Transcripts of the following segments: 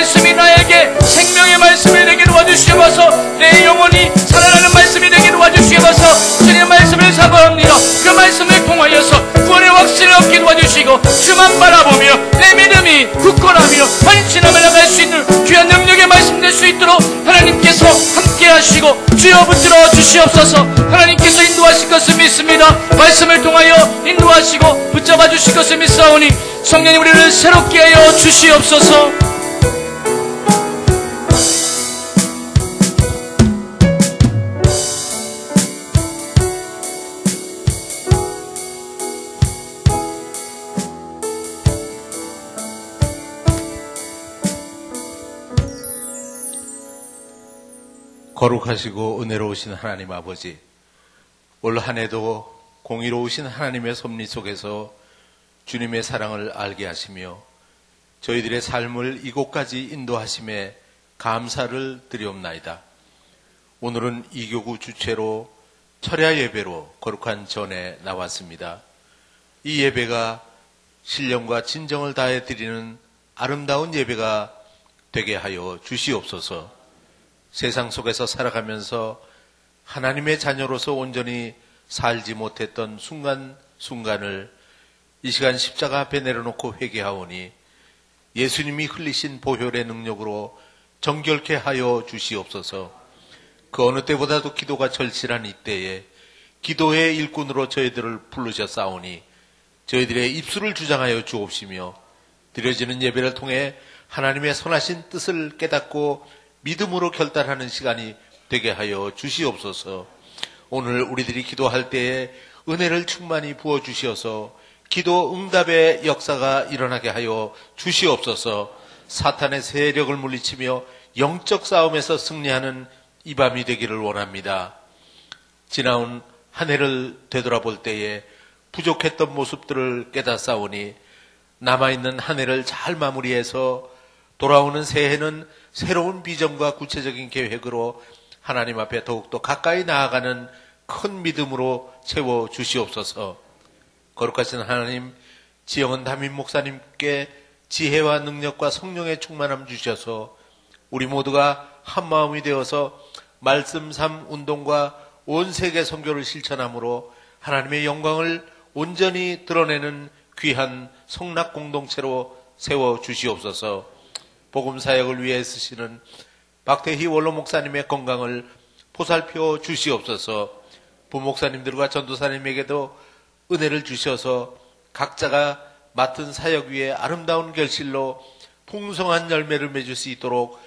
말씀이 나에게 생명의 말씀을 내게 도와주시옵소서. 내 영혼이 살아나는 말씀이 내게 도와주시옵소서. 주님의 말씀을 사모합니다. 그 말씀을 통하여서 구원의 확신을 얻게 도와주시고 주만 바라보며 내 믿음이 굳건하며 헌신하며 나갈 수 있는 귀한 능력의 말씀 될 수 있도록 하나님께서 함께 하시고 주여 붙들어 주시옵소서. 하나님께서 인도하실 것을 믿습니다. 말씀을 통하여 인도하시고 붙잡아 주실 것을 믿사오니 성령님 우리를 새롭게 하여 주시옵소서. 거룩하시고 은혜로우신 하나님 아버지, 올 한 해도 공의로우신 하나님의 섭리 속에서 주님의 사랑을 알게 하시며 저희들의 삶을 이곳까지 인도하심에 감사를 드리옵나이다. 오늘은 이교구 주최로 철야 예배로 거룩한 전에 나왔습니다. 이 예배가 신령과 진정을 다해 드리는 아름다운 예배가 되게 하여 주시옵소서. 세상 속에서 살아가면서 하나님의 자녀로서 온전히 살지 못했던 순간순간을 이 시간 십자가 앞에 내려놓고 회개하오니 예수님이 흘리신 보혈의 능력으로 정결케 하여 주시옵소서. 그 어느 때보다도 기도가 절실한 이때에 기도의 일꾼으로 저희들을 부르셨사오니 저희들의 입술을 주장하여 주옵시며 드려지는 예배를 통해 하나님의 선하신 뜻을 깨닫고 믿음으로 결단하는 시간이 되게 하여 주시옵소서. 오늘 우리들이 기도할 때에 은혜를 충만히 부어주시어서 기도 응답의 역사가 일어나게 하여 주시옵소서. 사탄의 세력을 물리치며 영적 싸움에서 승리하는 이 밤이 되기를 원합니다. 지나온 한 해를 되돌아볼 때에 부족했던 모습들을 깨닫사오니 남아있는 한 해를 잘 마무리해서 돌아오는 새해는 새로운 비전과 구체적인 계획으로 하나님 앞에 더욱더 가까이 나아가는 큰 믿음으로 채워 주시옵소서. 거룩하신 하나님, 지영은 담임 목사님께 지혜와 능력과 성령의 충만함 주셔서 우리 모두가 한 마음이 되어서 말씀 삶 운동과 온 세계 선교를 실천함으로 하나님의 영광을 온전히 드러내는 귀한 성락 공동체로 세워 주시옵소서. 복음 사역을 위해 쓰시는 박태희 원로 목사님의 건강을 보살펴 주시옵소서. 부목사님들과 전도사님에게도 은혜를 주셔서 각자가 맡은 사역 위에 아름다운 결실로 풍성한 열매를 맺을 수 있도록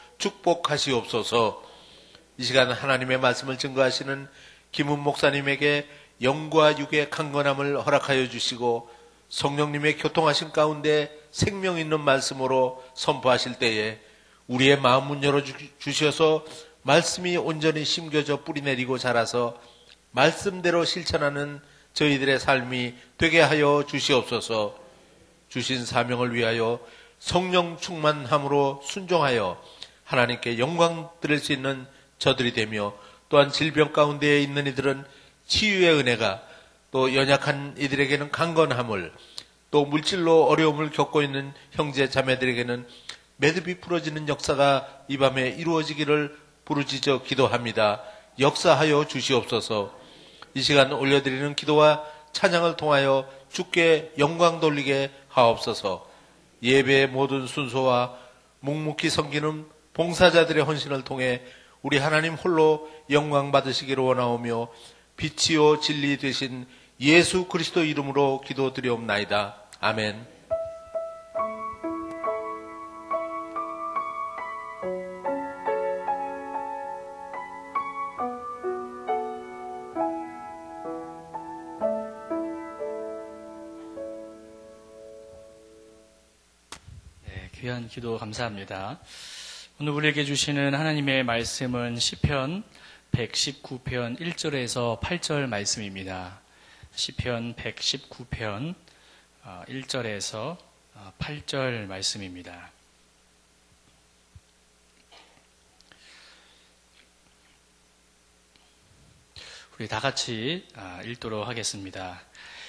축복하시옵소서. 이 시간 하나님의 말씀을 증거하시는 김은 목사님에게 영과 육의 강건함을 허락하여 주시고 성령님의 교통하신 가운데 생명 있는 말씀으로 선포하실 때에 우리의 마음 문 열어주셔서 말씀이 온전히 심겨져 뿌리내리고 자라서 말씀대로 실천하는 저희들의 삶이 되게 하여 주시옵소서. 주신 사명을 위하여 성령 충만함으로 순종하여 하나님께 영광 드릴 수 있는 저들이 되며 또한 질병 가운데에 있는 이들은 치유의 은혜가 또 연약한 이들에게는 강건함을 또 물질로 어려움을 겪고 있는 형제 자매들에게는 매듭이 풀어지는 역사가 이 밤에 이루어지기를 부르짖어 기도합니다. 역사하여 주시옵소서. 이 시간 올려드리는 기도와 찬양을 통하여 주께 영광 돌리게 하옵소서. 예배의 모든 순서와 묵묵히 섬기는 봉사자들의 헌신을 통해 우리 하나님 홀로 영광 받으시기를 원하오며 빛이요 진리 되신 예수 그리스도 이름으로 기도드리옵나이다. 아멘. 귀한 기도 감사합니다. 오늘 우리에게 주시는 하나님의 말씀은 시편 119편 1절에서 8절 말씀입니다. 시편 119편 1절에서 8절 말씀입니다. 우리 다 같이 읽도록 하겠습니다.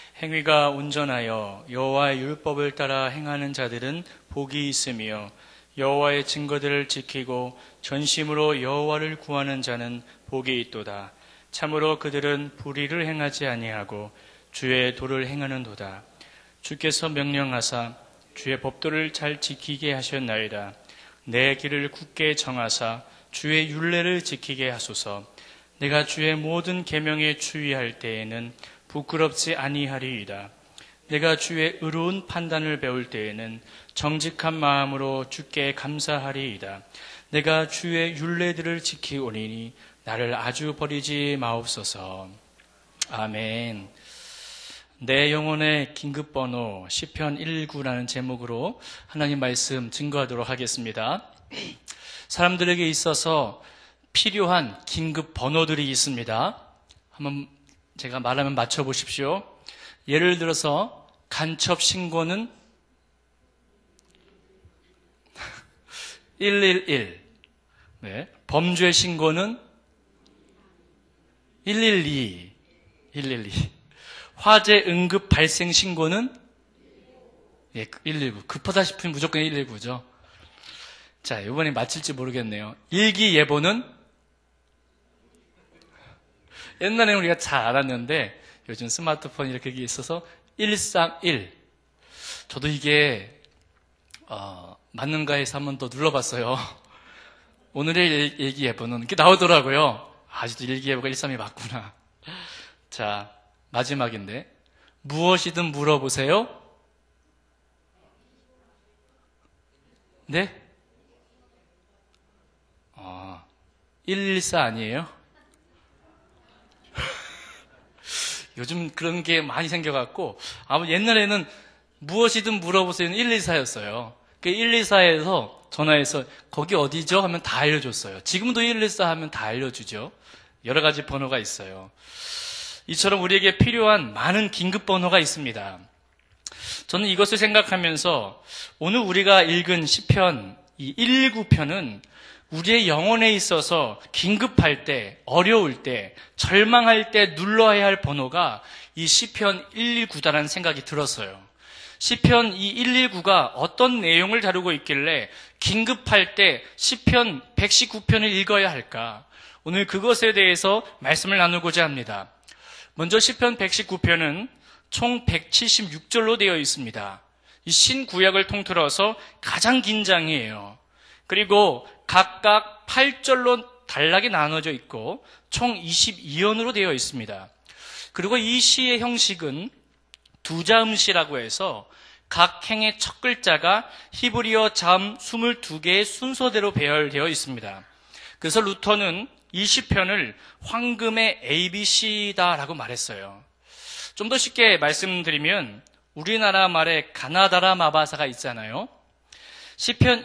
행위가 온전하여 여호와의 율법을 따라 행하는 자들은 복이 있으며 여호와의 증거들을 지키고 전심으로 여호와를 구하는 자는 복이 있도다. 참으로 그들은 불의를 행하지 아니하고 주의 도를 행하는도다. 주께서 명령하사 주의 법도를 잘 지키게 하셨나이다. 내 길을 굳게 정하사 주의 율례를 지키게 하소서. 내가 주의 모든 계명에 주의할 때에는 부끄럽지 아니하리이다. 내가 주의 의로운 판단을 배울 때에는 정직한 마음으로 주께 감사하리이다. 내가 주의 율례들을 지키오리니 나를 아주 버리지 마옵소서. 아멘. 내 영혼의 긴급번호 시편 119라는 제목으로 하나님 말씀 증거하도록 하겠습니다. 사람들에게 있어서 필요한 긴급 번호들이 있습니다. 한번 제가 말하면 맞춰보십시오. 예를 들어서 간첩 신고는 111, 네. 범죄 신고는 112, 화재 응급 발생 신고는 119. 급하다 싶으면 무조건 119죠. 자, 이번에 맞힐지 모르겠네요. 일기예보는 옛날에는 우리가 잘 알았는데 요즘 스마트폰 이렇게 있어서 131. 저도 이게 맞는가 해서 한번 더 눌러봤어요. 오늘의 일기예보는 이렇게 나오더라고요. 아직도 일기예보가 132 맞구나. 자, 마지막인데 무엇이든 물어보세요. 네? 114 아니에요? 요즘 그런 게 많이 생겨갖고 아무 옛날에는 무엇이든 물어보세요는 114였어요. 그 114에서 전화해서 거기 어디죠? 하면 다 알려줬어요. 지금도 114 하면 다 알려주죠. 여러 가지 번호가 있어요. 이처럼 우리에게 필요한 많은 긴급 번호가 있습니다. 저는 이것을 생각하면서 오늘 우리가 읽은 시편 이 119편은 우리의 영혼에 있어서 긴급할 때, 어려울 때, 절망할 때 눌러야 할 번호가 이 시편 119다라는 생각이 들었어요. 시편 이 119가 어떤 내용을 다루고 있길래 긴급할 때 시편 119편을 읽어야 할까? 오늘 그것에 대해서 말씀을 나누고자 합니다. 먼저 시편 119편은 총 176절로 되어 있습니다. 이 신구약을 통틀어서 가장 긴 장이에요. 그리고 각각 8절로 단락이 나눠져 있고 총 22연으로 되어 있습니다. 그리고 이 시의 형식은 두자음시라고 해서 각 행의 첫 글자가 히브리어 자음 22개의 순서대로 배열되어 있습니다. 그래서 루터는 이 시편을 황금의 ABC다라고 말했어요. 좀 더 쉽게 말씀드리면 우리나라 말에 가나다라 마바사가 있잖아요. 시편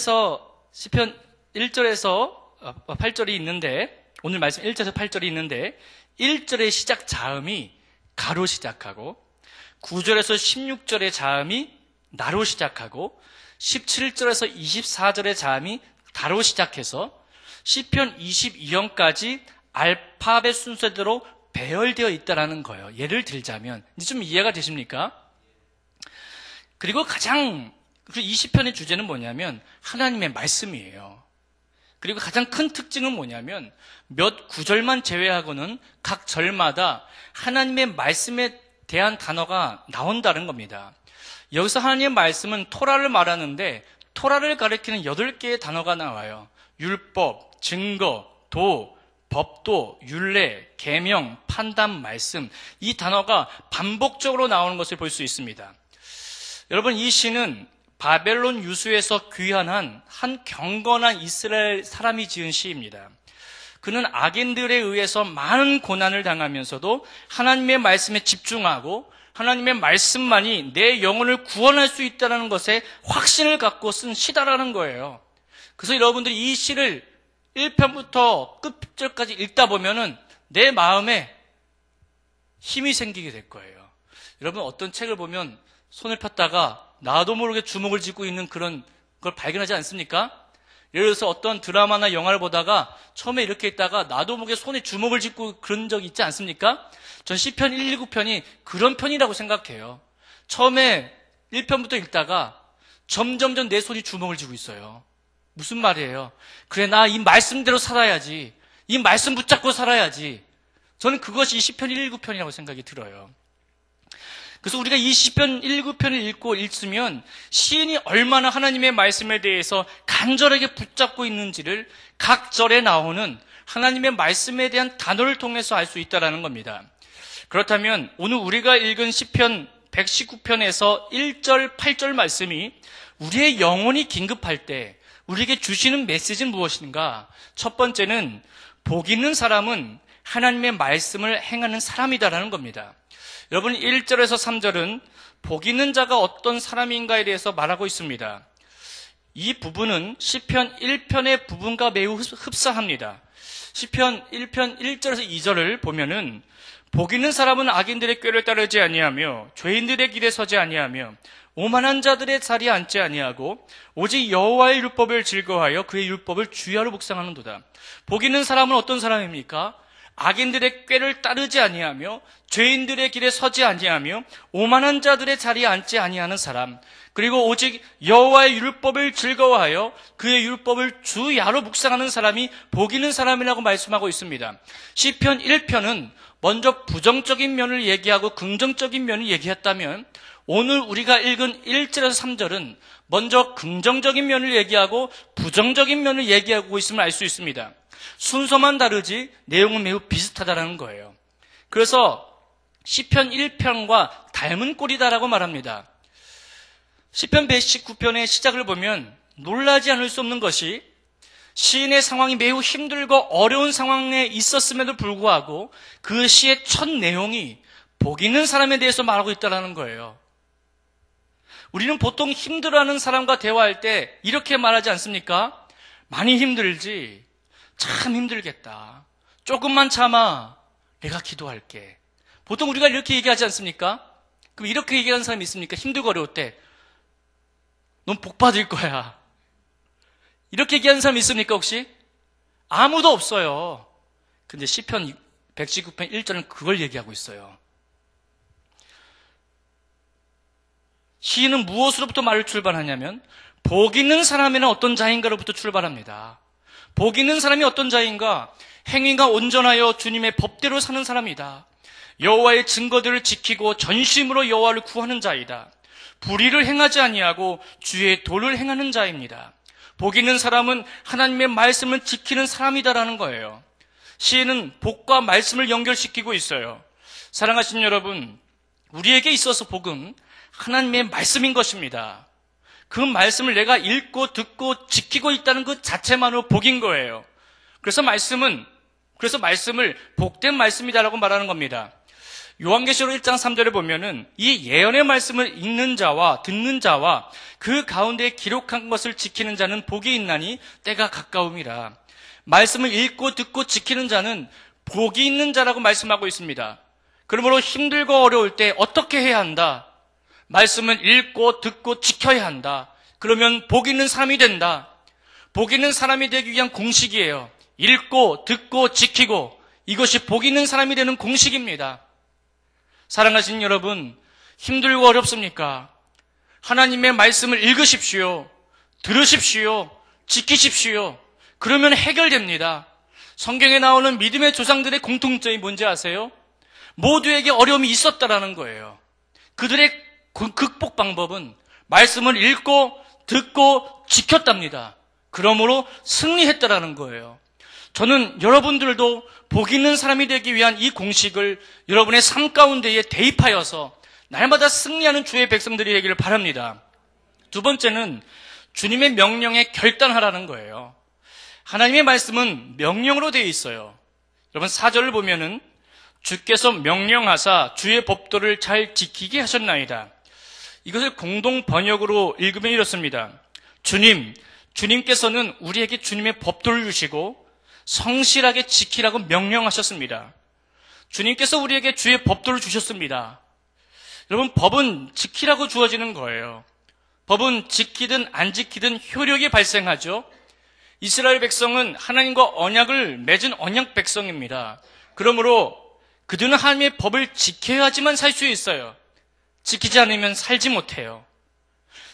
1절에서 8절이 있는데 오늘 말씀 1절에서 8절이 있는데 1절의 시작 자음이 가로 시작하고 9절에서 16절의 자음이 나로 시작하고 17절에서 24절의 자음이 다로 시작해서 시편 22형까지 알파벳 순서대로 배열되어 있다는 거예요. 예를 들자면 이제 좀 이해가 되십니까? 그리고 이 시편의 주제는 뭐냐면 하나님의 말씀이에요. 그리고 가장 큰 특징은 뭐냐면 몇 구절만 제외하고는 각 절마다 하나님의 말씀에 대한 단어가 나온다는 겁니다. 여기서 하나님의 말씀은 토라를 말하는데 토라를 가리키는 8개의 단어가 나와요. 율법, 증거, 도, 법도, 율례, 계명, 판단, 말씀. 이 단어가 반복적으로 나오는 것을 볼 수 있습니다. 여러분, 이 시는 바벨론 유수에서 귀환한 한 경건한 이스라엘 사람이 지은 시입니다. 그는 악인들에 의해서 많은 고난을 당하면서도 하나님의 말씀에 집중하고 하나님의 말씀만이 내 영혼을 구원할 수 있다는 것에 확신을 갖고 쓴 시다라는 거예요. 그래서 여러분들이 이 시를 1편부터 끝절까지 읽다 보면은 내 마음에 힘이 생기게 될 거예요. 여러분 어떤 책을 보면 손을 폈다가 나도 모르게 주먹을 쥐고 있는 그런 걸 발견하지 않습니까? 예를 들어서 어떤 드라마나 영화를 보다가 처음에 이렇게 있다가 나도 모르게 손에 주먹을 쥐고 그런 적이 있지 않습니까? 전 시편 119편이 그런 편이라고 생각해요. 처음에 1편부터 읽다가 점점점 내 손이 주먹을 쥐고 있어요. 무슨 말이에요? 그래, 나 이 말씀대로 살아야지. 이 말씀 붙잡고 살아야지. 저는 그것이 시편 119편이라고 생각이 들어요. 그래서 우리가 이 시편 119편을 읽으면 시인이 얼마나 하나님의 말씀에 대해서 간절하게 붙잡고 있는지를 각 절에 나오는 하나님의 말씀에 대한 단어를 통해서 알 수 있다는 겁니다. 그렇다면 오늘 우리가 읽은 시편 119편에서 1절, 8절 말씀이 우리의 영혼이 긴급할 때 우리에게 주시는 메시지는 무엇인가? 첫 번째는 복 있는 사람은 하나님의 말씀을 행하는 사람이다라는 겁니다. 여러분 1절에서 3절은 복 있는 자가 어떤 사람인가에 대해서 말하고 있습니다. 이 부분은 시편 1편의 부분과 매우 흡사합니다. 시편 1편 1절에서 2절을 보면은 복 있는 사람은 악인들의 꾀를 따르지 아니하며 죄인들의 길에 서지 아니하며 오만한 자들의 자리에 앉지 아니하고 오직 여호와의 율법을 즐거워하여 그의 율법을 주야로 묵상하는도다. 복 있는 사람은 어떤 사람입니까? 악인들의 꾀를 따르지 아니하며 죄인들의 길에 서지 아니하며 오만한 자들의 자리에 앉지 아니하는 사람, 그리고 오직 여호와의 율법을 즐거워하여 그의 율법을 주야로 묵상하는 사람이 복 있는 사람이라고 말씀하고 있습니다. 시편 1편은 먼저 부정적인 면을 얘기하고 긍정적인 면을 얘기했다면 오늘 우리가 읽은 1절에서 3절은 먼저 긍정적인 면을 얘기하고 부정적인 면을 얘기하고 있음을 알 수 있습니다. 순서만 다르지 내용은 매우 비슷하다는 거예요. 그래서 시편 1편과 닮은 꼴이다라고 말합니다. 시편 119편의 시작을 보면 놀라지 않을 수 없는 것이 시인의 상황이 매우 힘들고 어려운 상황에 있었음에도 불구하고 그 시의 첫 내용이 복 있는 사람에 대해서 말하고 있다는 거예요. 우리는 보통 힘들어하는 사람과 대화할 때 이렇게 말하지 않습니까? 많이 힘들지. 참 힘들겠다. 조금만 참아. 내가 기도할게. 보통 우리가 이렇게 얘기하지 않습니까? 그럼 이렇게 얘기하는 사람이 있습니까? 힘들고 어려울 때. 넌 복 받을 거야. 이렇게 얘기하는 사람이 있습니까, 혹시? 아무도 없어요. 근데 시편 119편 1절은 그걸 얘기하고 있어요. 시인은 무엇으로부터 말을 출발하냐면 복 있는 사람이란 어떤 자인가로부터 출발합니다. 복 있는 사람이 어떤 자인가? 행위가 온전하여 주님의 법대로 사는 사람이다. 여호와의 증거들을 지키고 전심으로 여호와를 구하는 자이다. 불의를 행하지 아니하고 주의 도를 행하는 자입니다. 복 있는 사람은 하나님의 말씀을 지키는 사람이다라는 거예요. 시인은 복과 말씀을 연결시키고 있어요. 사랑하신 여러분, 우리에게 있어서 복은 하나님의 말씀인 것입니다. 그 말씀을 내가 읽고 듣고 지키고 있다는 것 자체만으로 복인 거예요. 그래서 말씀을 복된 말씀이다라고 말하는 겁니다. 요한계시록 1장 3절에 보면은 이 예언의 말씀을 읽는 자와 듣는 자와 그 가운데 기록한 것을 지키는 자는 복이 있나니 때가 가까움이라. 말씀을 읽고 듣고 지키는 자는 복이 있는 자라고 말씀하고 있습니다. 그러므로 힘들고 어려울 때 어떻게 해야 한다? 말씀은 읽고 듣고 지켜야 한다. 그러면 복 있는 사람이 된다. 복 있는 사람이 되기 위한 공식이에요. 읽고 듣고 지키고, 이것이 복 있는 사람이 되는 공식입니다. 사랑하신 여러분, 힘들고 어렵습니까? 하나님의 말씀을 읽으십시오. 들으십시오. 지키십시오. 그러면 해결됩니다. 성경에 나오는 믿음의 조상들의 공통점이 뭔지 아세요? 모두에게 어려움이 있었다라는 거예요. 그들의 극복 방법은 말씀을 읽고 듣고 지켰답니다. 그러므로 승리했다라는 거예요. 저는 여러분들도 복 있는 사람이 되기 위한 이 공식을 여러분의 삶 가운데에 대입하여서 날마다 승리하는 주의 백성들이 되기를 바랍니다. 두 번째는 주님의 명령에 결단하라는 거예요. 하나님의 말씀은 명령으로 되어 있어요. 여러분 4절을 보면은 주께서 명령하사 주의 법도를 잘 지키게 하셨나이다. 이것을 공동 번역으로 읽으면 이렇습니다. 주님께서는 우리에게 주님의 법도를 주시고 성실하게 지키라고 명령하셨습니다. 주님께서 우리에게 주의 법도를 주셨습니다. 여러분, 법은 지키라고 주어지는 거예요. 법은 지키든 안 지키든 효력이 발생하죠. 이스라엘 백성은 하나님과 언약을 맺은 언약 백성입니다. 그러므로 그들은 하나님의 법을 지켜야지만 살 수 있어요. 지키지 않으면 살지 못해요.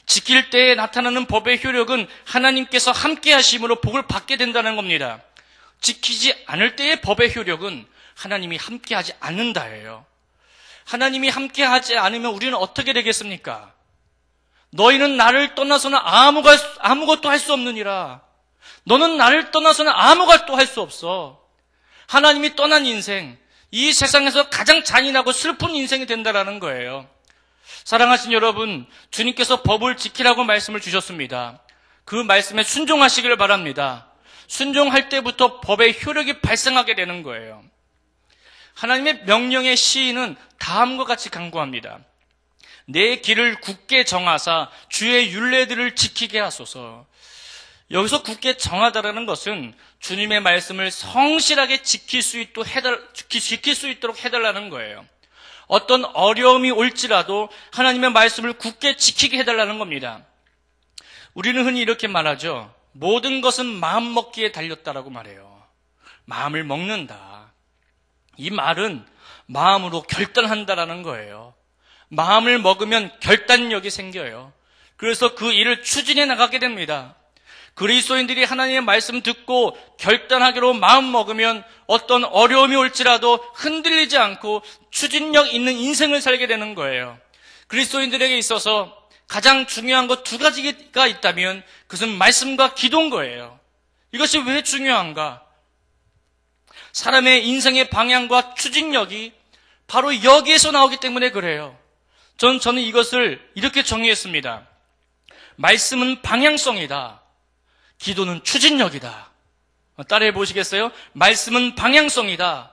지킬 때에 나타나는 법의 효력은 하나님께서 함께 하심으로 복을 받게 된다는 겁니다. 지키지 않을 때의 법의 효력은 하나님이 함께 하지 않는다예요. 하나님이 함께 하지 않으면 우리는 어떻게 되겠습니까? 너희는 나를 떠나서는 아무것도 할 수 없느니라. 너는 나를 떠나서는 아무것도 할 수 없어. 하나님이 떠난 인생, 이 세상에서 가장 잔인하고 슬픈 인생이 된다라는 거예요. 사랑하신 여러분, 주님께서 법을 지키라고 말씀을 주셨습니다. 그 말씀에 순종하시기를 바랍니다. 순종할 때부터 법의 효력이 발생하게 되는 거예요. 하나님의 명령의 시인은 다음과 같이 간구합니다. 내 길을 굳게 정하사 주의 율례들을 지키게 하소서. 여기서 굳게 정하다라는 것은 주님의 말씀을 성실하게 지킬 수 있도록 해달라는 거예요. 어떤 어려움이 올지라도 하나님의 말씀을 굳게 지키게 해달라는 겁니다. 우리는 흔히 이렇게 말하죠. 모든 것은 마음 먹기에 달렸다라고 말해요. 마음을 먹는다. 이 말은 마음으로 결단한다라는 거예요. 마음을 먹으면 결단력이 생겨요. 그래서 그 일을 추진해 나가게 됩니다. 그리스도인들이 하나님의 말씀 듣고 결단하기로 마음 먹으면 어떤 어려움이 올지라도 흔들리지 않고 추진력 있는 인생을 살게 되는 거예요. 그리스도인들에게 있어서 가장 중요한 것 두 가지가 있다면 그것은 말씀과 기도인 거예요. 이것이 왜 중요한가? 사람의 인생의 방향과 추진력이 바로 여기에서 나오기 때문에 그래요. 저는 이것을 이렇게 정의했습니다. 말씀은 방향성이다. 기도는 추진력이다. 따라해 보시겠어요? 말씀은 방향성이다.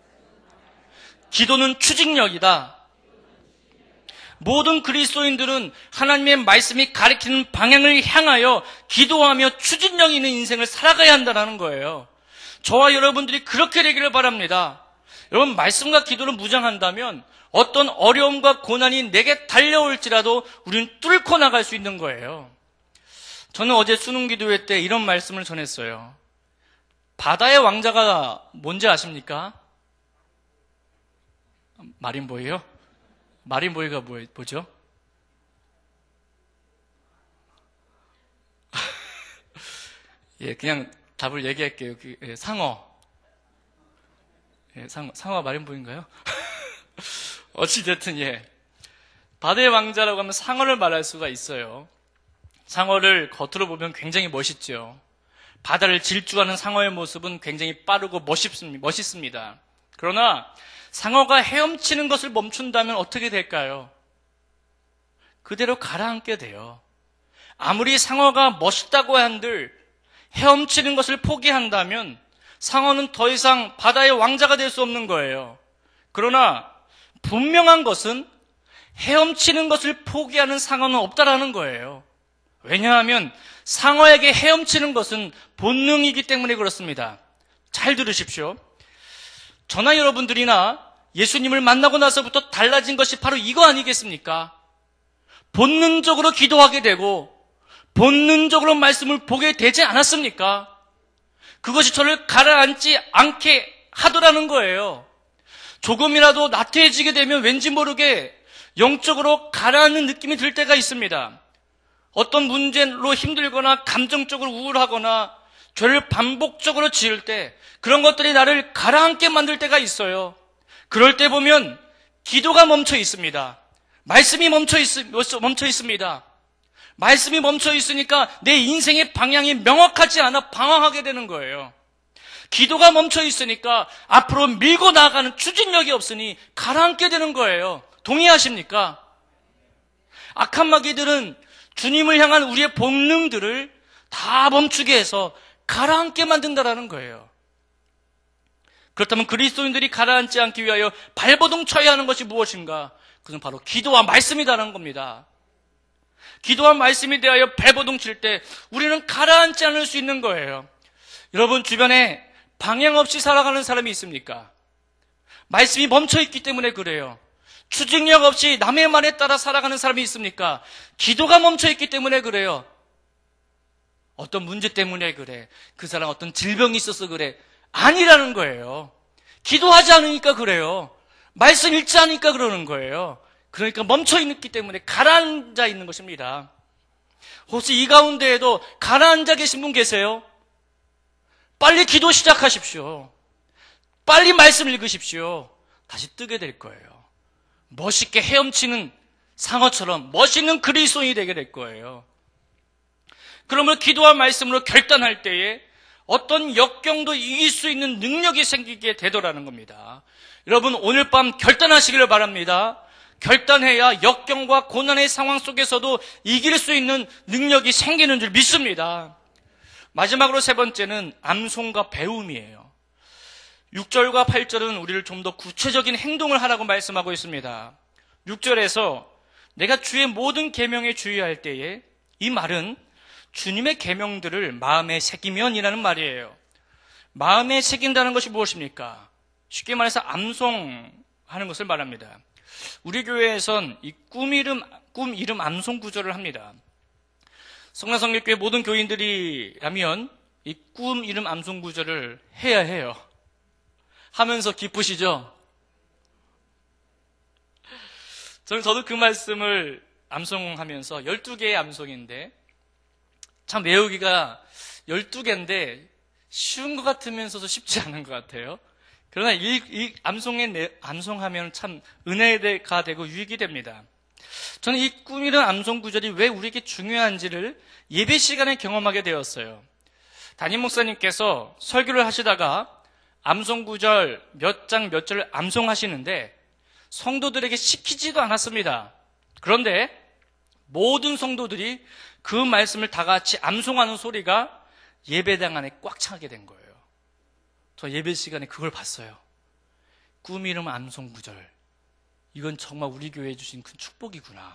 기도는 추진력이다. 모든 그리스도인들은 하나님의 말씀이 가리키는 방향을 향하여 기도하며 추진력 있는 인생을 살아가야 한다는 거예요. 저와 여러분들이 그렇게 되기를 바랍니다. 여러분, 말씀과 기도를 무장한다면 어떤 어려움과 고난이 내게 달려올지라도 우리는 뚫고 나갈 수 있는 거예요. 저는 어제 수능 기도회 때 이런 말씀을 전했어요. 바다의 왕자가 뭔지 아십니까? 마린보이요? 마린보이가 뭐죠? 예, 그냥 답을 얘기할게요. 상어. 예, 상어가 마린보이인가요? 어찌됐든, 예. 바다의 왕자라고 하면 상어를 말할 수가 있어요. 상어를 겉으로 보면 굉장히 멋있죠. 바다를 질주하는 상어의 모습은 굉장히 빠르고 멋있습니다. 그러나 상어가 헤엄치는 것을 멈춘다면 어떻게 될까요? 그대로 가라앉게 돼요. 아무리 상어가 멋있다고 한들 헤엄치는 것을 포기한다면 상어는 더 이상 바다의 왕자가 될 수 없는 거예요. 그러나 분명한 것은 헤엄치는 것을 포기하는 상어는 없다라는 거예요. 왜냐하면 상어에게 헤엄치는 것은 본능이기 때문에 그렇습니다. 잘 들으십시오. 저나 여러분들이나 예수님을 만나고 나서부터 달라진 것이 바로 이거 아니겠습니까? 본능적으로 기도하게 되고 본능적으로 말씀을 보게 되지 않았습니까? 그것이 저를 가라앉지 않게 하더라는 거예요. 조금이라도 나태해지게 되면 왠지 모르게 영적으로 가라앉는 느낌이 들 때가 있습니다. 어떤 문제로 힘들거나 감정적으로 우울하거나 죄를 반복적으로 지을 때 그런 것들이 나를 가라앉게 만들 때가 있어요. 그럴 때 보면 기도가 멈춰 있습니다. 말씀이 멈춰 있습니다. 말씀이 멈춰 있으니까 내 인생의 방향이 명확하지 않아 방황하게 되는 거예요. 기도가 멈춰 있으니까 앞으로 밀고 나아가는 추진력이 없으니 가라앉게 되는 거예요. 동의하십니까? 악한 마귀들은 주님을 향한 우리의 본능들을 다 멈추게 해서 가라앉게 만든다라는 거예요. 그렇다면 그리스도인들이 가라앉지 않기 위하여 발버둥 쳐야 하는 것이 무엇인가? 그것은 바로 기도와 말씀이라는 겁니다. 기도와 말씀에 대하여 발버둥 칠 때 우리는 가라앉지 않을 수 있는 거예요. 여러분 주변에 방향 없이 살아가는 사람이 있습니까? 말씀이 멈춰있기 때문에 그래요. 추진력 없이 남의 말에 따라 살아가는 사람이 있습니까? 기도가 멈춰있기 때문에 그래요. 어떤 문제 때문에 그래. 그 사람 어떤 질병이 있어서 그래. 아니라는 거예요. 기도하지 않으니까 그래요. 말씀 읽지 않으니까 그러는 거예요. 그러니까 멈춰있기 때문에 가라앉아 있는 것입니다. 혹시 이 가운데에도 가라앉아 계신 분 계세요? 빨리 기도 시작하십시오. 빨리 말씀 읽으십시오. 다시 뜨게 될 거예요. 멋있게 헤엄치는 상어처럼 멋있는 그리스도인이 되게 될 거예요. 그러면 기도와 말씀으로 결단할 때에 어떤 역경도 이길 수 있는 능력이 생기게 되더라는 겁니다. 여러분, 오늘 밤 결단하시기를 바랍니다. 결단해야 역경과 고난의 상황 속에서도 이길 수 있는 능력이 생기는 줄 믿습니다. 마지막으로 세 번째는 암송과 배움이에요. 6절과 8절은 우리를 좀 더 구체적인 행동을 하라고 말씀하고 있습니다. 6절에서 내가 주의 모든 계명에 주의할 때에, 이 말은 주님의 계명들을 마음에 새기면이라는 말이에요. 마음에 새긴다는 것이 무엇입니까? 쉽게 말해서 암송하는 것을 말합니다. 우리 교회에선 이 꿈 이름 암송 구절을 합니다. 성남성결교회 모든 교인들이라면 이 꿈 이름 암송 구절을 해야 해요. 하면서 기쁘시죠? 저도 그 말씀을 암송하면서 12개의 암송인데 참 외우기가 12개인데 쉬운 것 같으면서도 쉽지 않은 것 같아요. 그러나 이 암송하면 참 은혜가 되고 유익이 됩니다. 저는 이 꿈이라는 암송 구절이 왜 우리에게 중요한지를 예배 시간에 경험하게 되었어요. 담임 목사님께서 설교를 하시다가 암송 구절 몇 장 몇 절을 암송하시는데 성도들에게 시키지도 않았습니다. 그런데 모든 성도들이 그 말씀을 다 같이 암송하는 소리가 예배당 안에 꽉 차게 된 거예요. 저 예배 시간에 그걸 봤어요. 꿈 이름 암송 구절. 이건 정말 우리 교회에 주신 큰 축복이구나.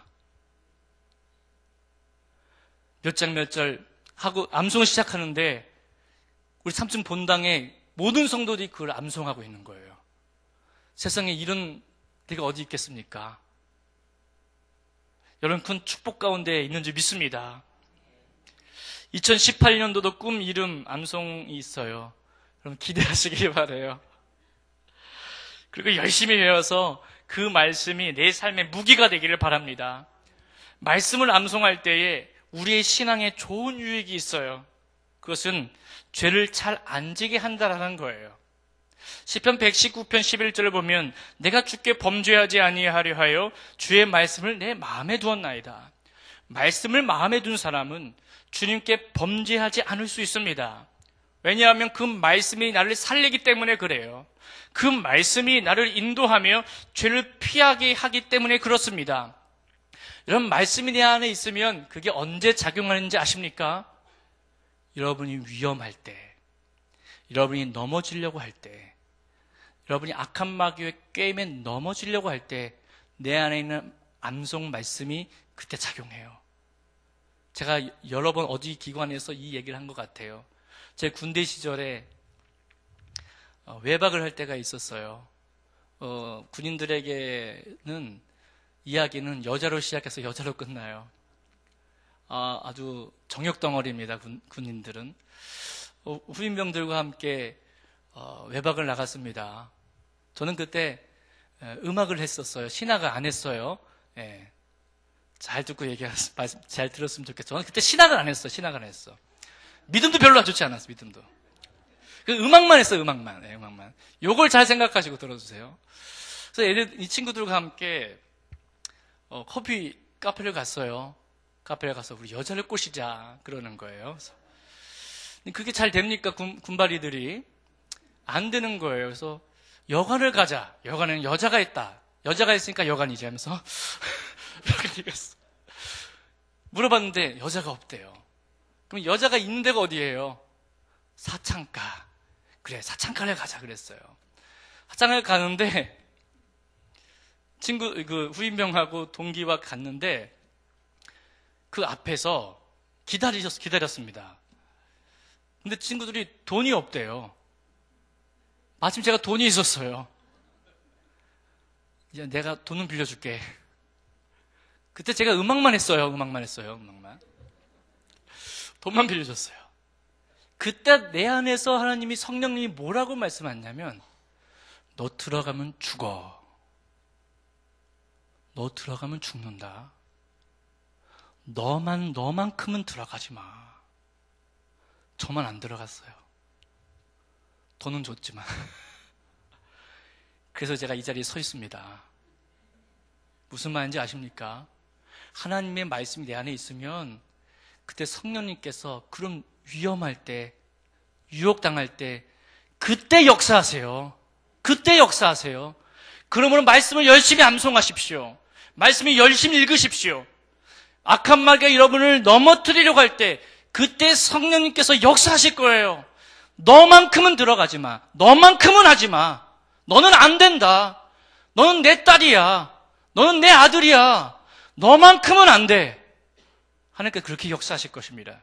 몇 장 몇 절 하고 암송을 시작하는데 우리 3층 본당에 모든 성도들이 그걸 암송하고 있는 거예요. 세상에 이런 데가 어디 있겠습니까? 여러분, 큰 축복 가운데 있는 줄 믿습니다. 2018년도도 꿈 이름 암송이 있어요. 여러분, 기대하시길 바라요. 그리고 열심히 외워서 그 말씀이 내 삶의 무기가 되기를 바랍니다. 말씀을 암송할 때에 우리의 신앙에 좋은 유익이 있어요. 그것은 죄를 잘 안 지게 한다라는 거예요. 시편 119편 11절을 보면 내가 주께 범죄하지 아니하려 하여 주의 말씀을 내 마음에 두었나이다. 말씀을 마음에 둔 사람은 주님께 범죄하지 않을 수 있습니다. 왜냐하면 그 말씀이 나를 살리기 때문에 그래요. 그 말씀이 나를 인도하며 죄를 피하게 하기 때문에 그렇습니다. 이런 말씀이 내 안에 있으면 그게 언제 작용하는지 아십니까? 여러분이 위험할 때, 여러분이 넘어지려고 할 때, 여러분이 악한 마귀의 꾀임에 넘어지려고 할 때 내 안에 있는 암송 말씀이 그때 작용해요. 제가 여러 번 어디 기관에서 이 얘기를 한 것 같아요. 제 군대 시절에 외박을 할 때가 있었어요. 군인들에게는 이야기는 여자로 시작해서 여자로 끝나요. 아주 정욕덩어리입니다. 군인들은. 후임병들과 함께 외박을 나갔습니다. 저는 그때 음악을 했었어요. 신학을 안 했어요. 예. 잘 듣고 잘 들었으면 좋겠어요. 저는 그때 신학을 안 했어요. 신학을 안 했어. 믿음도 별로 안 좋지 않았어요. 믿음도. 그 음악만 했어요. 음악만. 네, 음악만. 요걸 잘 생각하시고 들어주세요. 그래서 이 친구들과 함께 커피 카페를 갔어요. 카페에 가서 우리 여자를 꼬시자 그러는 거예요. 그래서 그게 잘 됩니까? 군바리들이 안 되는 거예요. 그래서 여관을 가자. 여관에는 여자가 있다. 여자가 있으니까 여관이지 하면서 이렇게 얘기했어. 물어봤는데 여자가 없대요. 그럼 여자가 있는 데가 어디예요? 사창가. 그래, 사창가를 가자 그랬어요. 사창가를 가는데 후임병하고 동기와 갔는데 그 앞에서 기다렸습니다. 근데 친구들이 돈이 없대요. 마침 제가 돈이 있었어요. 이제 내가 돈은 빌려줄게. 그때 제가 음악만 했어요. 음악만. 돈만 빌려줬어요. 그때 내 안에서 하나님이 성령님이 뭐라고 말씀하냐면 너 들어가면 죽어. 너 들어가면 죽는다. 너만큼은 들어가지 마. 저만 안 들어갔어요. 돈은 줬지만. 그래서 제가 이 자리에 서 있습니다. 무슨 말인지 아십니까? 하나님의 말씀이 내 안에 있으면 그때 성령님께서 그런 위험할 때, 유혹당할 때 그때 역사하세요. 그때 역사하세요. 그러므로 말씀을 열심히 암송하십시오. 말씀을 열심히 읽으십시오. 악한 마귀가 여러분을 넘어뜨리려고 할 때 그때 성령님께서 역사하실 거예요. 너만큼은 들어가지 마. 너만큼은 하지 마. 너는 안 된다. 너는 내 딸이야. 너는 내 아들이야. 너만큼은 안 돼. 하나님께서 그렇게 역사하실 것입니다.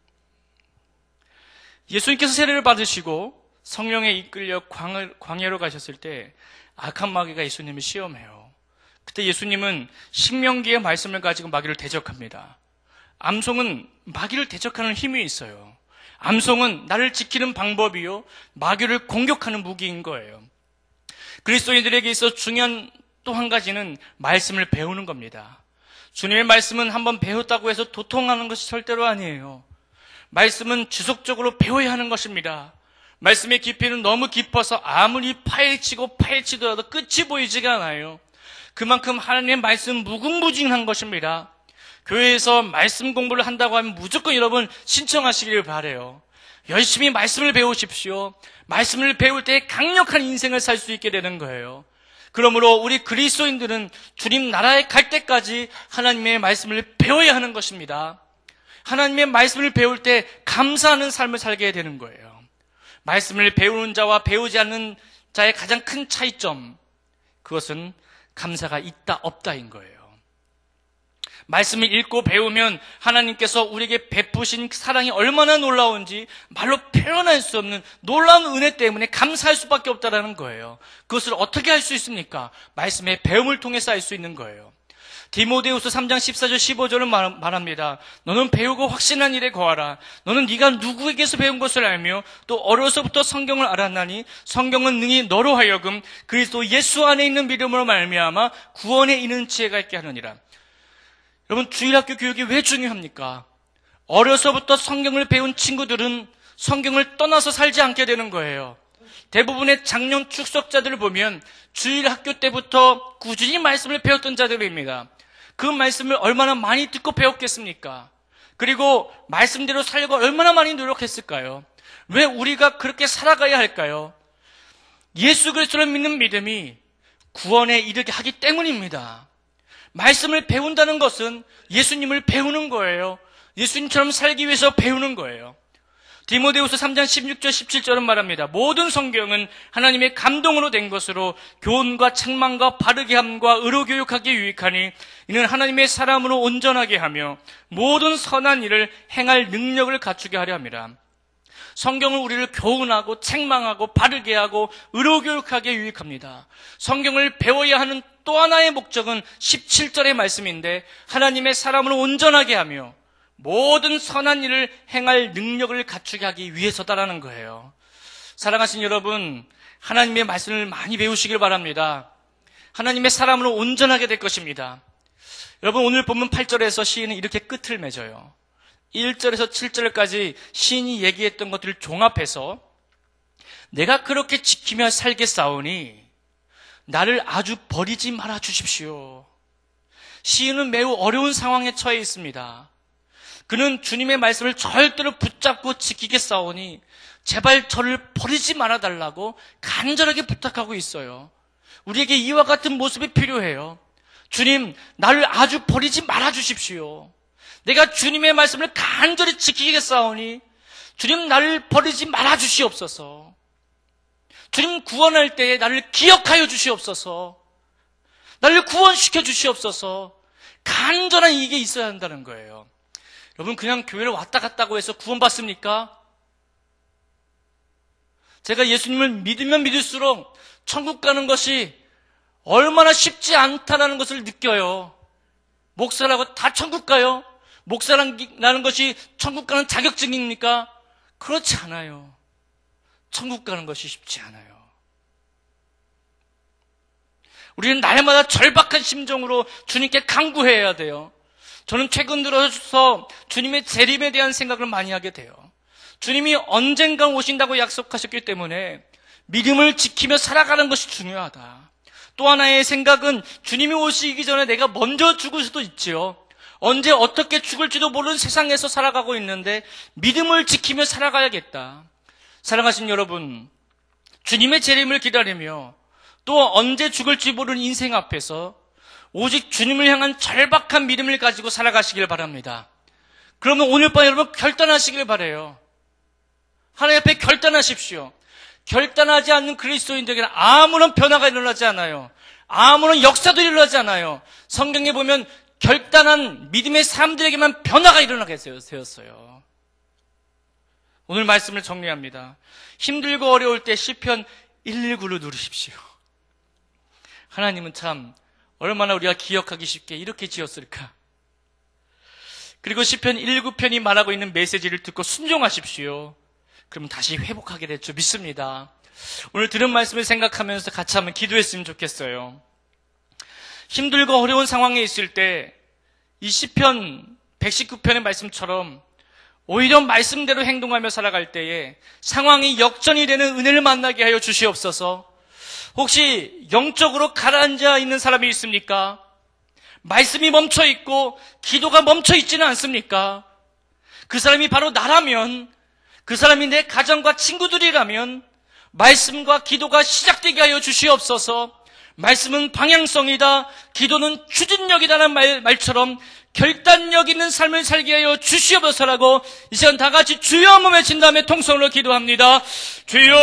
예수님께서 세례를 받으시고 성령에 이끌려 광야로 가셨을 때 악한 마귀가 예수님을 시험해요. 그때 예수님은 신명기의 말씀을 가지고 마귀를 대적합니다. 암송은 마귀를 대적하는 힘이 있어요. 암송은 나를 지키는 방법이요, 마귀를 공격하는 무기인 거예요. 그리스도인들에게 있어 중요한 또 한 가지는 말씀을 배우는 겁니다. 주님의 말씀은 한번 배웠다고 해서 도통하는 것이 절대로 아니에요. 말씀은 지속적으로 배워야 하는 것입니다. 말씀의 깊이는 너무 깊어서 아무리 파헤치더라도 끝이 보이지가 않아요. 그만큼 하나님의 말씀은 무궁무진한 것입니다. 교회에서 말씀 공부를 한다고 하면 무조건 여러분 신청하시길 바라요. 열심히 말씀을 배우십시오. 말씀을 배울 때 강력한 인생을 살 수 있게 되는 거예요. 그러므로 우리 그리스도인들은 주님 나라에 갈 때까지 하나님의 말씀을 배워야 하는 것입니다. 하나님의 말씀을 배울 때 감사하는 삶을 살게 되는 거예요. 말씀을 배우는 자와 배우지 않는 자의 가장 큰 차이점, 그것은 감사가 있다 없다인 거예요. 말씀을 읽고 배우면 하나님께서 우리에게 베푸신 사랑이 얼마나 놀라운지 말로 표현할 수 없는 놀라운 은혜 때문에 감사할 수밖에 없다는 거예요. 그것을 어떻게 할 수 있습니까? 말씀의 배움을 통해서 할 수 있는 거예요. 디모데후서 3장 14절 15절은 말합니다. 너는 배우고 확신한 일에 거하라. 너는 네가 누구에게서 배운 것을 알며 또 어려서부터 성경을 알았나니 성경은 능히 너로 하여금 그리스도 예수 안에 있는 믿음으로 말미암아 구원에 이르는 지혜가 있게 하느니라. 여러분, 주일학교 교육이 왜 중요합니까? 어려서부터 성경을 배운 친구들은 성경을 떠나서 살지 않게 되는 거예요. 대부분의 작년 축석자들을 보면 주일학교 때부터 꾸준히 말씀을 배웠던 자들입니다. 그 말씀을 얼마나 많이 듣고 배웠겠습니까? 그리고 말씀대로 살려고 얼마나 많이 노력했을까요? 왜 우리가 그렇게 살아가야 할까요? 예수 그리스도를 믿는 믿음이 구원에 이르게 하기 때문입니다. 말씀을 배운다는 것은 예수님을 배우는 거예요. 예수님처럼 살기 위해서 배우는 거예요. 디모데후서 3장 16절 17절은 말합니다. 모든 성경은 하나님의 감동으로 된 것으로 교훈과 책망과 바르게 함과 의로 교육하기에 유익하니 이는 하나님의 사람으로 온전하게 하며 모든 선한 일을 행할 능력을 갖추게 하려 함이라. 성경은 우리를 교훈하고 책망하고 바르게 하고 의로 교육하기에 유익합니다. 성경을 배워야 하는 또 하나의 목적은 17절의 말씀인데 하나님의 사람으로 온전하게 하며 모든 선한 일을 행할 능력을 갖추게 하기 위해서다라는 거예요. 사랑하신 여러분, 하나님의 말씀을 많이 배우시길 바랍니다. 하나님의 사람으로 온전하게 될 것입니다. 여러분, 오늘 본문 8절에서 시인은 이렇게 끝을 맺어요. 1절에서 7절까지 시인이 얘기했던 것들을 종합해서 내가 그렇게 지키며 살겠사오니 나를 아주 버리지 말아 주십시오. 시인은 매우 어려운 상황에 처해 있습니다. 그는 주님의 말씀을 절대로 붙잡고 지키겠사오니 제발 저를 버리지 말아달라고 간절하게 부탁하고 있어요. 우리에게 이와 같은 모습이 필요해요. 주님, 나를 아주 버리지 말아주십시오. 내가 주님의 말씀을 간절히 지키겠사오니 주님, 나를 버리지 말아주시옵소서. 주님, 구원할 때에 나를 기억하여 주시옵소서. 나를 구원시켜 주시옵소서. 간절한 이게 있어야 한다는 거예요. 여러분, 그냥 교회를 왔다 갔다고 해서 구원받습니까? 제가 예수님을 믿으면 믿을수록 천국 가는 것이 얼마나 쉽지 않다는 것을 느껴요. 목사라고 다 천국 가요? 목사라는 것이 천국 가는 자격증입니까? 그렇지 않아요. 천국 가는 것이 쉽지 않아요. 우리는 날마다 절박한 심정으로 주님께 간구해야 돼요. 저는 최근 들어서 주님의 재림에 대한 생각을 많이 하게 돼요. 주님이 언젠가 오신다고 약속하셨기 때문에 믿음을 지키며 살아가는 것이 중요하다. 또 하나의 생각은 주님이 오시기 전에 내가 먼저 죽을 수도 있지요. 언제 어떻게 죽을지도 모르는 세상에서 살아가고 있는데 믿음을 지키며 살아가야겠다. 사랑하신 여러분, 주님의 재림을 기다리며 또 언제 죽을지 모르는 인생 앞에서 오직 주님을 향한 절박한 믿음을 가지고 살아가시길 바랍니다. 그러면 오늘 밤 여러분 결단하시길 바라요. 하나님 앞에 결단하십시오. 결단하지 않는 그리스도인들에게는 아무런 변화가 일어나지 않아요. 아무런 역사도 일어나지 않아요. 성경에 보면 결단한 믿음의 사람들에게만 변화가 일어나게 되었어요. 오늘 말씀을 정리합니다. 힘들고 어려울 때 시편 119를 누르십시오. 하나님은 참 얼마나 우리가 기억하기 쉽게 이렇게 지었을까. 그리고 시편 119편이 말하고 있는 메시지를 듣고 순종하십시오. 그럼 다시 회복하게 됐죠. 믿습니다. 오늘 들은 말씀을 생각하면서 같이 한번 기도했으면 좋겠어요. 힘들고 어려운 상황에 있을 때 이 시편 119편의 말씀처럼 오히려 말씀대로 행동하며 살아갈 때에 상황이 역전이 되는 은혜를 만나게 하여 주시옵소서. 혹시 영적으로 가라앉아 있는 사람이 있습니까? 말씀이 멈춰 있고 기도가 멈춰 있지는 않습니까? 그 사람이 바로 나라면, 그 사람이 내 가정과 친구들이라면 말씀과 기도가 시작되게 하여 주시옵소서. 말씀은 방향성이다, 기도는 추진력이다라는 말처럼 결단력 있는 삶을 살게 하여 주시옵소서라고 이 시간 다 같이 주여 한번 외친 다음에 통성으로 기도합니다. 주여,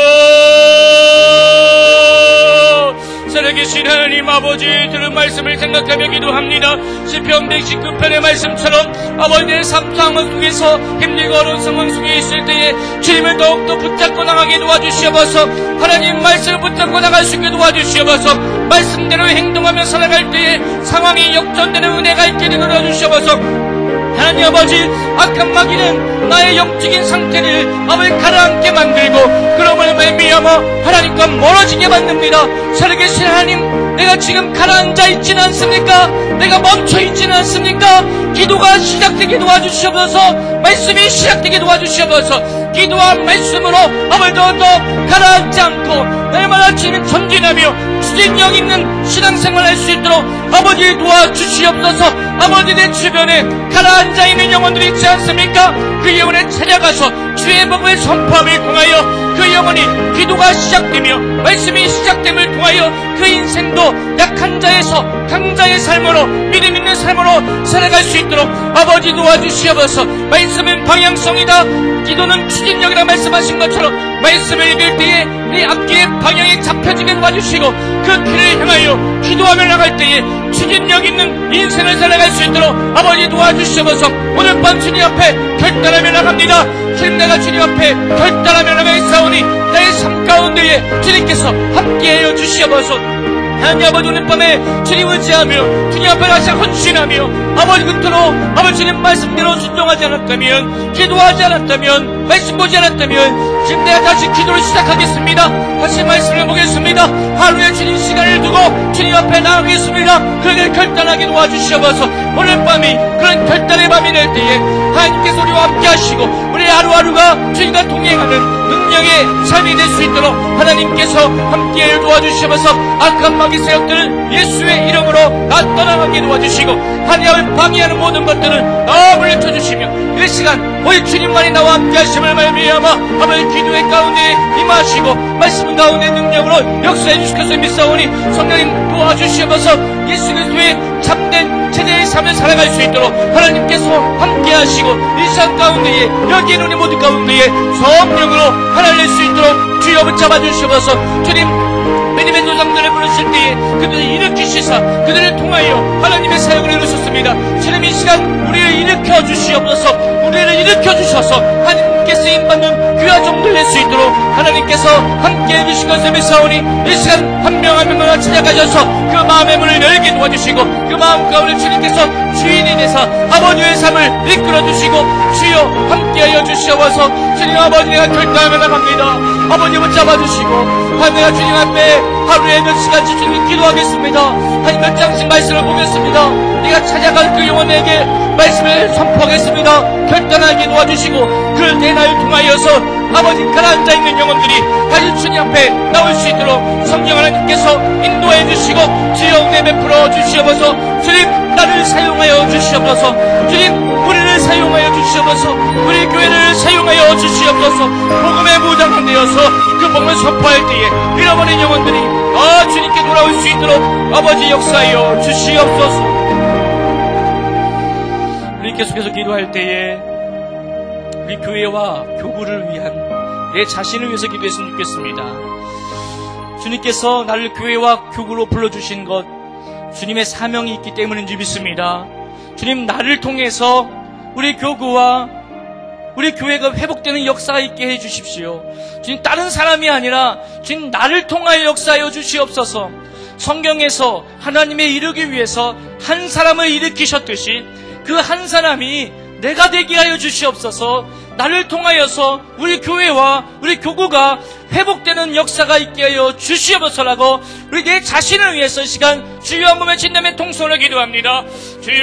살아계신 하나님 아버지, 들은 말씀을 생각하며 기도합니다. 시편 119편의 말씀처럼 아버지의 삶 상황 속에서 힘들고 어려운 상황 속에 있을 때에 주님을 더욱더 붙잡고 나가게 도와주시옵소서. 하나님 말씀을 붙잡고 나갈 수 있게 도와주시옵소서. 말씀대로 행동하며 살아갈 때에 상황이 역전되는 은혜가 있게 되어 주시옵소서. 하나님 아버지, 악한 마귀는 나의 영적인 상태를 아버지 가라앉게 만들고 그러므로 말미암아 하나님과 멀어지게 만듭니다. 살아계신 하나님, 내가 지금 가라앉아 있지는 않습니까? 내가 멈춰 있지는 않습니까? 기도가 시작되게 도와주시옵소서. 말씀이 시작되게 도와주시옵소서. 기도와 말씀으로 아버지 더 가라앉지 않고 날마다 주님 전진하며 추진력 있는 신앙생활 할 수 있도록 아버지 도와주시옵소서. 아버지, 내 주변에 가라앉아 있는 영혼들이 있지 않습니까? 그 영혼에 찾아가서 주의 법을 선포함을 통하여 그 영혼이 기도가 시작되며 말씀이 시작됨을 통하여 그 인생도 약한 자에서 강자의 삶으로 믿음 있는 삶으로 살아갈 수 있도록 아버지 도와주시옵소서. 말씀은 방향성이다, 기도는 추진력이라 말씀하신 것처럼 말씀을 읽을 때에 내 앞뒤의 방향이 잡혀지게 도와주시고 그 길을 향하여 기도하며 나갈 때에 추진력 있는 인생을 살아갈 수 있도록 아버지 도와주시옵소서. 오늘 밤 주님 앞에 결단하며 나갑니다. 주님, 내가 주님 앞에 결단하며 나가있사오니 나의 삶 가운데에 주님께서 함께하여 주시옵소서. 하나님 아버지, 오늘 밤에 주님 의지하며 주님 앞에 다시 헌신하며 아버지 끝으로 아버지 주님 말씀대로 순종하지 않았다면, 기도하지 않았다면, 말씀 보지 않았다면 지금 내가 다시 기도를 시작하겠습니다. 다시 말씀을 보겠습니다. 하루에 주님 시간을 두고 주님 앞에 나가겠습니다. 그러길 결단하게 도와주시옵소서. 오늘 밤이 그런 결단의 밤이 될 때에 하나님께서 우리와 함께 하시고 우리 하루하루가 주님과 동행하는 능력의 삶이 될 수 있도록 하나님께서 함께 도와주시면서 악한 마귀 세력들을 예수의 이름으로 다 떠나가게 도와주시고 하나님을 방해하는 모든 것들을 다 물리쳐주시며 이 시간 오직 주님만이 나와 함께 하심을 말미암아 아버지 기도의 가운데 임하시고 말씀 가운데 능력으로 역사해 주실 것을 믿사오니 성령님 도와주시면서 예수 그리스도의 참된 체제의 삶을 살아갈 수 있도록 하나님께서 함께 하시고 이 시간 가운데에 여기 있는 우리 모두 가운데에 성령으로 하나를 낼 수 있도록 주여 붙잡아 주시옵소서. 주님, 믿음의 조상들을 부르실 때에 그들을 일으키시사 그들을 통하여 하나님의 사역을 이루셨습니다. 주님, 이 시간 우리를 일으켜 주시옵소서. 우리를 일으켜 주셔서 하나님께 쓰임받는 귀한 종들 낼 수 있도록 하나님께서 함께 해주신 것을 믿사오니 이 시간 한 명 한 명마다 찾아가셔서 그 마음의 문을 열게 도와주시고 그 마음 가운데 주님께서 주인이 되사 아버지의 삶을 이끌어 주시고 주여 함께하여 주시옵소서. 주님 아버지 내가 결단하며 나갑니다. 아버지 붙잡아 주시고 내가 주님 앞에 하루에 몇 시간씩 주님 기도하겠습니다. 한 몇 장씩 말씀을 보겠습니다. 내가 찾아갈 그 영혼에게 말씀을 선포하겠습니다. 결단하게 도와주시고 그 대나를 통하여서 아버지 가라앉아 있는 영혼들이 다시 주님 앞에 나올 수 있도록 성령 하나님께서 인도해 주시고 주여 은혜 베풀어 주시옵소서. 주님 나를 사용하여 주시옵소서. 주님 우리를 사용하여 주시옵소서. 우리 교회를 사용하여 주시옵소서. 복음의 무장이 되어서 그 복음을 선포할 때에 잃어버린 영혼들이 주님께 돌아올 수 있도록 아버지 역사하여 주시옵소서. 우리 계속해서 기도할 때에 우리 교회와 교구를 위한 내 자신을 위해서 기도했으면 좋겠습니다. 주님께서 나를 교회와 교구로 불러주신 것 주님의 사명이 있기 때문인 줄 믿습니다. 주님 나를 통해서 우리 교구와 우리 교회가 회복되는 역사가 있게 해주십시오. 주님 다른 사람이 아니라 주님 나를 통하여 역사하여 주시옵소서. 성경에서 하나님의 이루기 위해서 한 사람을 일으키셨듯이 그 한 사람이 내가 되게 하여 주시옵소서. 나를 통하여서 우리 교회와 우리 교구가 회복되는 역사가 있게 하여 주시옵소서라고 우리 내 자신을 위해서 이 시간 주여 한 번에 진담의 통성으로 기도합니다. 주여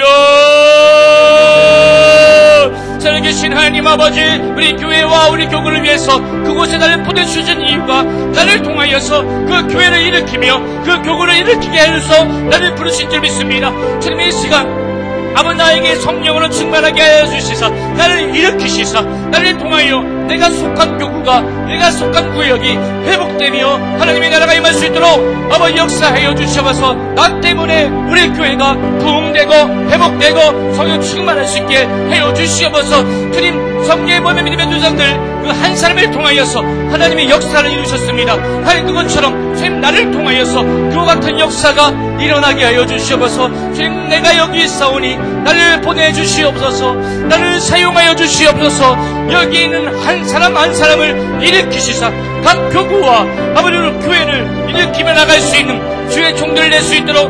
살아계신 하나님 아버지 우리 교회와 우리 교구를 위해서 그곳에 나를 보내주신 이유가 나를 통하여서 그 교회를 일으키며 그 교구를 일으키게 하여서 나를 부르신 줄 믿습니다. 주님 이 시간 아버지 나에게 성령으로 충만하게 하여 주시사 나를 일으키시사 나를 통하여 내가 속한 교구가 내가 속한 구역이 회복되며 하나님의 나라가 임할 수 있도록 아버지 역사하여 주시옵소서. 나 때문에 우리 교회가 부흥되고 회복되고 성령 충만할 수 있게 하여 주시옵소서. 주님 성경에 보면 믿음의 조상들 그 한 사람을 통하여서 하나님의 역사를 이루셨습니다. 하나님 그것처럼 주님 나를 통하여서 그와 같은 역사가 일어나게 하여 주시옵소서. 주님 내가 여기 있사오니 나를 보내주시옵소서. 나를 사용하여 주시옵소서. 여기 있는 한 사람 한 사람을 일으키시사 각 교구와 아버지로 교회를 일으키며 나갈 수 있는 주의 종들을 낼 수 있도록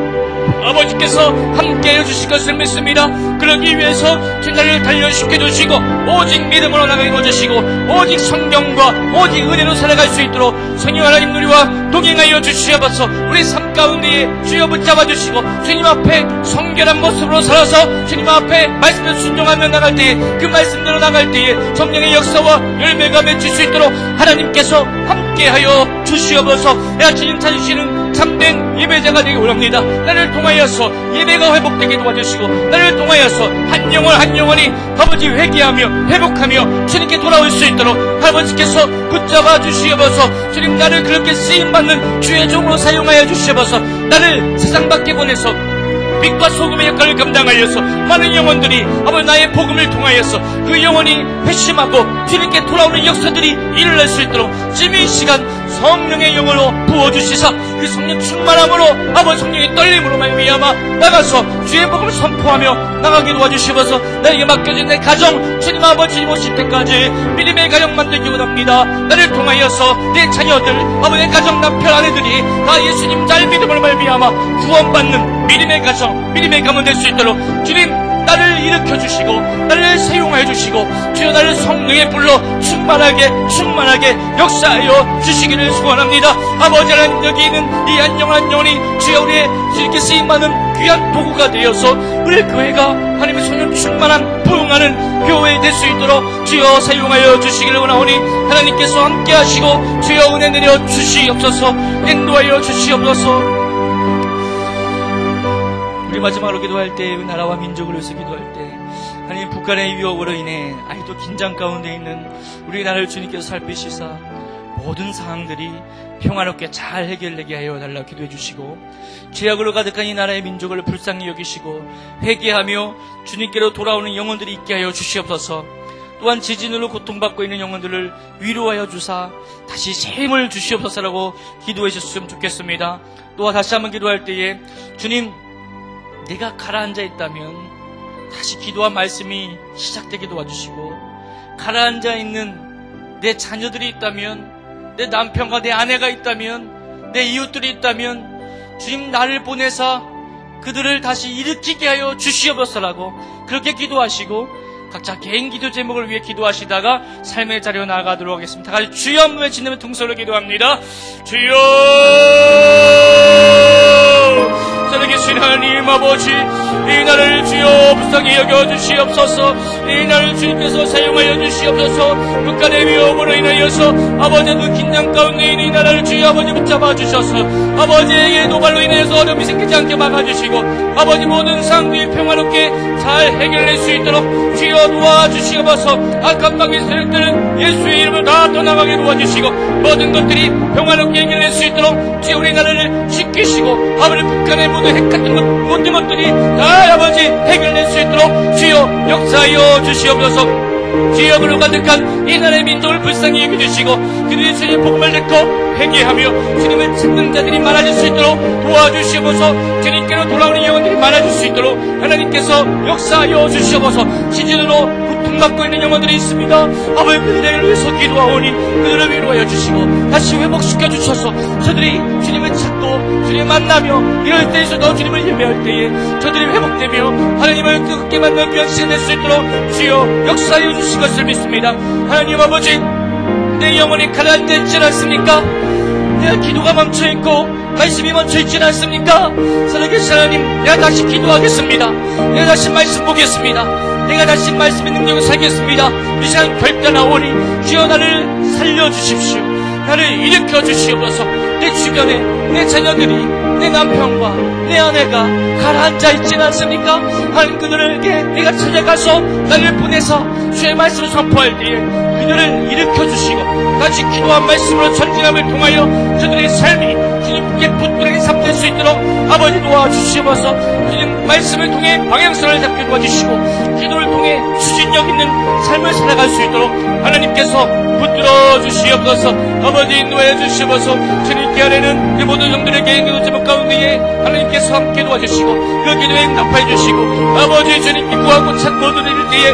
아버지께서 함께해 주실 것을 믿습니다. 그러기 위해서 나를 단련시켜 주시고 오직 믿음으로 나가게 도와주시고 오직 성경과 오직 은혜로 살아갈 수 있도록 성령 하나님 우리와 동행하여 주시옵소서. 우리 삶 가운데에 주여 붙잡아 주시고 주님 앞에 성결한 모습으로 살아서 주님 앞에 말씀을 순종하며 나갈 때에 그 말씀대로 나갈 때에 성령의 역사와 열매가 맺힐 수 있도록 하나님께서 함께하여 주시옵소서. 내가 주님 찾으시는 참된 예배자가 되기 원합니다. 나를 통하여서 예배가 회복되게 도와주시고 나를 통하여서 한 영혼 한 영혼이 아버지 회개하며 회복하며 주님께 돌아올 수 있도록 아버지께서 붙잡아 주시옵소서. 주님 나를 그렇게 쓰임받는 주의 종으로 사용하여 주시옵소서. 나를 세상 밖에 보내서 빛과 소금의 역할을 감당하여서 많은 영혼들이 아버지 나의 복음을 통하여서 그 영혼이 회심하고 주님께 돌아오는 역사들이 일어날 수 있도록 지금 이 시간 성령의 영으로 부어주시사 그 성령 충만함으로 아버지 성령의 떨림으로 말미암아 나가서 주의 복음을 선포하며 나가게 도와주시옵소서. 나에게 맡겨진 내 가정 주님 아버지 오실 때까지 믿음의 가정 만들기 원합니다. 나를 통하여서 내 자녀들 아버지 내 가정 남편 아내들이 다 예수님 잘 믿음으로 말미암아 구원받는 믿음의 가정 믿음의 가문 될 수 있도록 주님 나를 일으켜 주시고 나를 사용하여 주시고 주여 나를 성령의 불로 충만하게 역사하여 주시기를 소원합니다. 아버지 하나님 여기 있는 이 한 영혼 한 영혼이 주여 우리의 주님께 쓰임받는 귀한 도구가 되어서 우리 교회가 하나님의 성령 충만한 부흥하는 교회 될 수 있도록 주여 사용하여 주시기를 원하오니 하나님께서 함께 하시고 주여 은혜 내려 주시옵소서. 인도하여 주시옵소서. 우리 마지막으로 기도할 때 나라와 민족을 위해서 기도할 때 하나님 북한의 유혹으로 인해 아직도 긴장 가운데 있는 우리나라를 주님께서 살피시사 모든 상황들이 평화롭게 잘 해결되게 하여 달라고 기도해 주시고 죄악으로 가득한 이 나라의 민족을 불쌍히 여기시고 회개하며 주님께로 돌아오는 영혼들이 있게 하여 주시옵소서. 또한 지진으로 고통받고 있는 영혼들을 위로하여 주사 다시 새 힘을 주시옵소서라고 기도해 주셨으면 좋겠습니다. 또한 다시 한번 기도할 때에 주님 내가 가라앉아 있다면 다시 기도와 말씀이 시작되게 도와주시고 가라앉아 있는 내 자녀들이 있다면 내 남편과 내 아내가 있다면 내 이웃들이 있다면 주님 나를 보내사 그들을 다시 일으키게 하여 주시옵소서라고 그렇게 기도하시고 각자 개인 기도 제목을 위해 기도하시다가 삶의 자리로 나아가도록 하겠습니다. 다 같이 주여 한번 외치는 통솔로 기도합니다. 주여! 살아계신 하나님 아버지, 이 날을 주여 불쌍히 여겨주시옵소서. 이 날을 주님께서 사용하여 주시옵소서. 국간의 위협으로 인하여서 아버지의 그 긴장 가운데 있는 이 나라를 주여 아버지 붙잡아 주셔서 아버지의 노발로 인해서 어려움이 생기지 않게 막아주시고 아버지 모든 상황들이 평화롭게 잘 해결될 수 있도록 주여 도와주시옵소서. 악한 방의 세력들은 예수의 이름을 다 떠나가게 도와주시고 모든 것들이 평화롭게 해결될 수 있도록 주여 우리 나라를 지키시고 아버지 북한의 모든 핵 같은 모든 것들이 다 아버지 해결될 수 있도록 주여 역사하여 주시옵소서. 지역으로 가득한 이 나라의 민족을 불쌍히 여겨주시고 그들이 주님 복음을 듣고 회개하며 주님을 찾는 자들이 많아질 수 있도록 도와주시옵소서. 주님께로 돌아오는 영혼들이 많아질 수 있도록 하나님께서 역사하여 주시옵소서. 시즌으로 고통받고 있는 영혼들이 있습니다. 아버지 그들을 위해서 기도하오니 그들을 위로하여 주시고 다시 회복시켜 주셔서 저들이 주님을 찾고 주님을 만나며 이럴 때에서도 주님을 예배할 때에 저들이 회복되며 하나님을 뜨겁게 만나 귀한 시간 될 수 있도록 주여 역사하여 주신 것을 믿습니다. 하나님 아버지, 내 영혼이 가라앉지 않았습니까? 내가 기도가 멈춰있고 말씀이 멈춰있지 않습니까? 살아계신 하나님, 내가 다시 기도하겠습니다. 내가 다시 말씀 보겠습니다. 내가 다시 말씀의 능력을 살겠습니다. 이 시간 결단하오니 주여 나를 살려주십시오. 나를 일으켜 주시옵소서. 내 주변에 내 자녀들이 내 남편과 내 아내가 가라앉아 있지 않습니까? 하나님 그들에게 내가 찾아가서 나를 보내서 주의 말씀을 선포할 때에 그들을 일으켜 주시고 다시 기도한 말씀으로 전진함을 통하여 저들의 삶이 주님께 붙들게 삼될 수 있도록 아버지 도와주시옵소서. 주님 말씀을 통해 방향성을 잡게 도와주시고 기도를 통해 추진력 있는 삶을 살아갈 수 있도록 하나님께서 붙들어 주시옵소서. 아버지 인도해 주시옵소서. 주님께 아뢰는 그 모든 성들의 개인 기도 제목 가운데에 하나님께서 함께 도와주시고 그 기도에 응답해 주시고 아버지 주님께 구하고 찾고 드릴 때에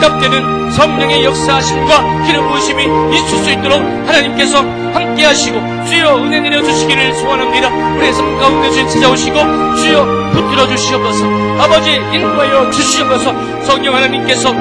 응답되는 성령의 역사하심과 기름 부으심이 있을 수 있도록 하나님께서 함께 하시고 주여 은혜 내려주시기를 소원합니다. 우리의 삶 가운데 주님 찾아오시고 주여 붙들어 주시옵소서. 아버지 인도하여 주시옵소서. 성령 하나님께서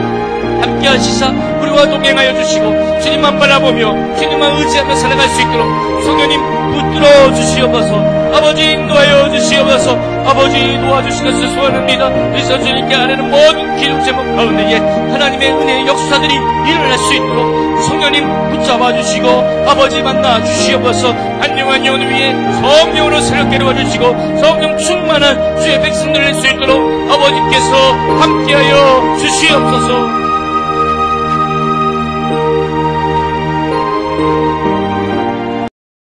함께 하시사 우리와 동행하여 주시고 주님만 바라보며 주님만 의지하며 살아갈 수 있도록 성령님 붙들어 주시옵소서. 아버지 인도하여 주시옵소서. 아버지 도와주신 것을 소원합니다. 그래서 주님께 아뢰는 모든 기도 제목 가운데에 하나님의 은혜의 역사들이 일어날 수 있도록 성령님 붙잡아 주시고 아버지 만나 주시옵소서. 안녕한 영혼을 위해 성령으로 새롭게 도와주시고 성령 충만한 주의 백성들 낼 수 있도록 아버지께서 함께하여 주시옵소서.